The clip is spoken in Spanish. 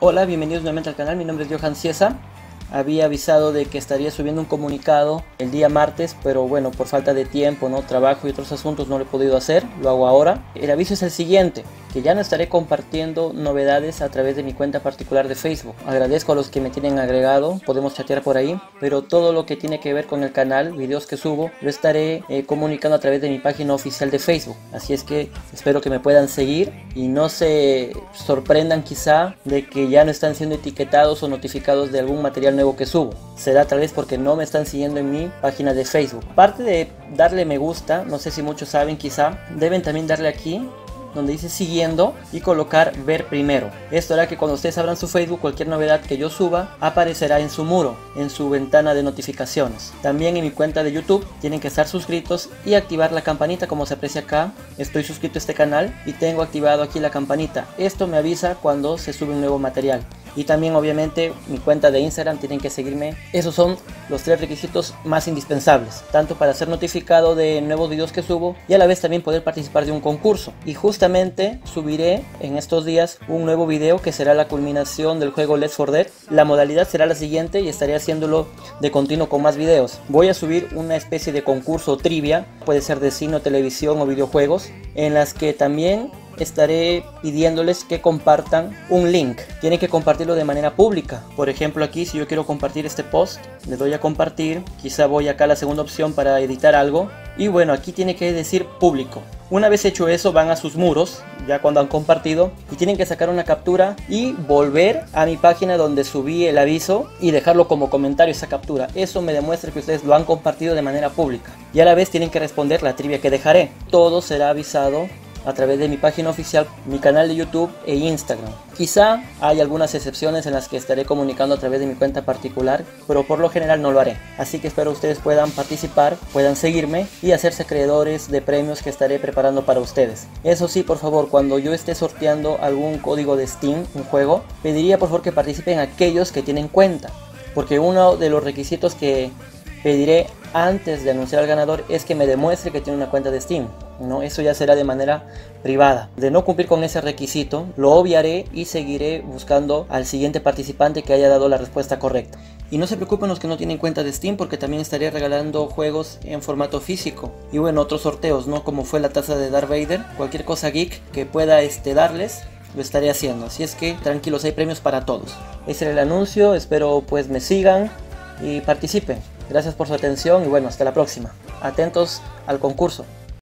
Hola, bienvenidos nuevamente al canal, mi nombre es Johan Ciesa. Había avisado de que estaría subiendo un comunicado el día martes, pero bueno, por falta de tiempo, trabajo y otros asuntos no lo he podido hacer, lo hago ahora. El aviso es el siguiente, que ya no estaré compartiendo novedades a través de mi cuenta particular de Facebook. Agradezco a los que me tienen agregado, podemos chatear por ahí, pero todo lo que tiene que ver con el canal, videos que subo, lo estaré comunicando a través de mi página oficial de Facebook. Así es que espero que me puedan seguir y no se sorprendan quizá de que ya no están siendo etiquetados o notificados de algún material nuevo que subo. Será tal vez porque no me están siguiendo en mi página de Facebook. Aparte de darle me gusta, no sé si muchos saben, quizá deben también darle aquí donde dice siguiendo y colocar ver primero. Esto hará que cuando ustedes abran su Facebook, cualquier novedad que yo suba aparecerá en su muro, en su ventana de notificaciones. También en mi cuenta de YouTube tienen que estar suscritos y activar la campanita, como se aprecia acá. Estoy suscrito a este canal y tengo activado aquí la campanita. Esto me avisa cuando se sube un nuevo material. Y también obviamente mi cuenta de Instagram, tienen que seguirme. Esos son los 3 requisitos más indispensables, tanto para ser notificado de nuevos videos que subo y a la vez también poder participar de un concurso. Y justamente subiré en estos días un nuevo video que será la culminación del juego Left 4 Dead. La modalidad será la siguiente y estaré haciéndolo de continuo con más videos. Voy a subir una especie de concurso o trivia, puede ser de cine, televisión o videojuegos, en las que también estaré pidiéndoles que compartan un link. Tienen que compartirlo de manera pública. Por ejemplo, aquí si yo quiero compartir este post, le doy a compartir. Quizá voy acá a la segunda opción para editar algo. Y bueno, aquí tiene que decir público. Una vez hecho eso, van a sus muros, ya cuando han compartido, y tienen que sacar una captura y volver a mi página donde subí el aviso y dejarlo como comentario esa captura. Eso me demuestra que ustedes lo han compartido de manera pública. Y a la vez tienen que responder la trivia que dejaré. Todo será avisado a través de mi página oficial, mi canal de YouTube e Instagram. Quizá hay algunas excepciones en las que estaré comunicando a través de mi cuenta particular, pero por lo general no lo haré. Así que espero ustedes puedan participar, puedan seguirme y hacerse acreedores de premios que estaré preparando para ustedes. Eso sí, por favor, cuando yo esté sorteando algún código de Steam, un juego, pediría por favor que participen aquellos que tienen cuenta, porque uno de los requisitos que pediré antes de anunciar al ganador es que me demuestre que tiene una cuenta de Steam. Eso ya será de manera privada. De no cumplir con ese requisito, lo obviaré y seguiré buscando al siguiente participante que haya dado la respuesta correcta. Y no se preocupen los que no tienen cuenta de Steam, porque también estaré regalando juegos en formato físico. Y bueno, otros sorteos, como fue la taza de Darth Vader. Cualquier cosa geek que pueda darles, lo estaré haciendo. Así es que tranquilos, hay premios para todos. Ese era el anuncio, espero pues me sigan y participen. Gracias por su atención y bueno, hasta la próxima. Atentos al concurso.